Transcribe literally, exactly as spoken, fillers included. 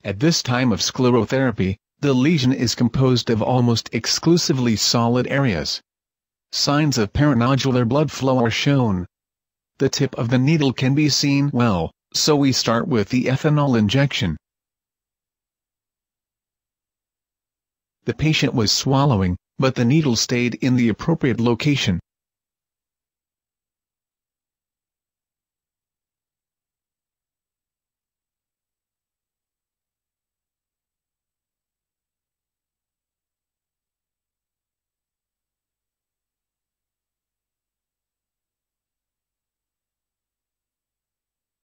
At this time of sclerotherapy, the lesion is composed of almost exclusively solid areas. Signs of perinodular blood flow are shown. The tip of the needle can be seen well, so we start with the ethanol injection. The patient was swallowing, but the needle stayed in the appropriate location.